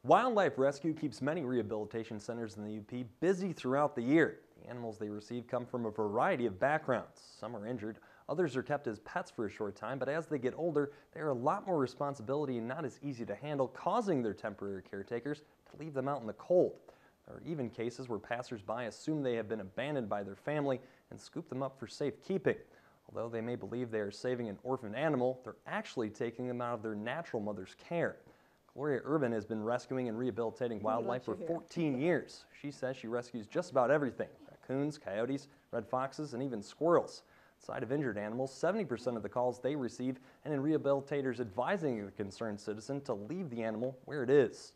Wildlife rescue keeps many rehabilitation centers in the UP busy throughout the year. The animals they receive come from a variety of backgrounds. Some are injured, others are kept as pets for a short time, but as they get older, they are a lot more responsibility and not as easy to handle, causing their temporary caretakers to leave them out in the cold. There are even cases where passersby assume they have been abandoned by their family and scoop them up for safekeeping. Although they may believe they are saving an orphaned animal, they're actually taking them out of their natural mother's care. Gloria Urban has been rescuing and rehabilitating wildlife for 14 years. She says she rescues just about everything: raccoons, coyotes, red foxes, and even squirrels. Outside of injured animals, 70% of the calls they receive end in rehabilitators advising the concerned citizen to leave the animal where it is.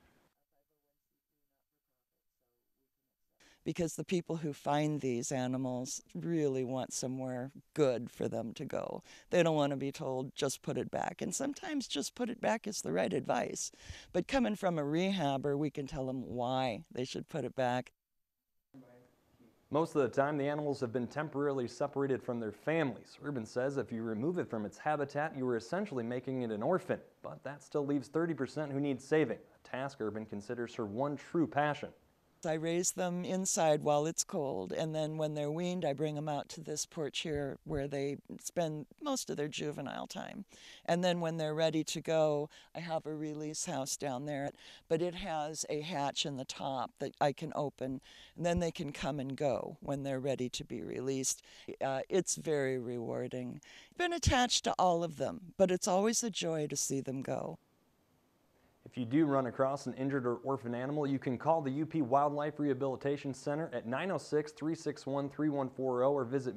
Because the people who find these animals really want somewhere good for them to go. They don't want to be told, just put it back. And sometimes just put it back is the right advice. But coming from a rehabber, we can tell them why they should put it back. Most of the time, the animals have been temporarily separated from their families. Urban says if you remove it from its habitat, you are essentially making it an orphan. But that still leaves 30% who need saving, a task Urban considers her one true passion. I raise them inside while it's cold, and then when they're weaned, I bring them out to this porch here where they spend most of their juvenile time. And then when they're ready to go, I have a release house down there, but it has a hatch in the top that I can open, and then they can come and go when they're ready to be released. It's very rewarding. I've been attached to all of them, but it's always a joy to see them go. If you do run across an injured or orphan animal, you can call the UP Wildlife Rehabilitation Center at 906-361-3140 or visit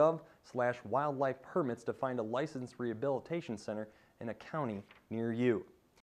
michigan.gov/wildlife permits to find a licensed rehabilitation center in a county near you.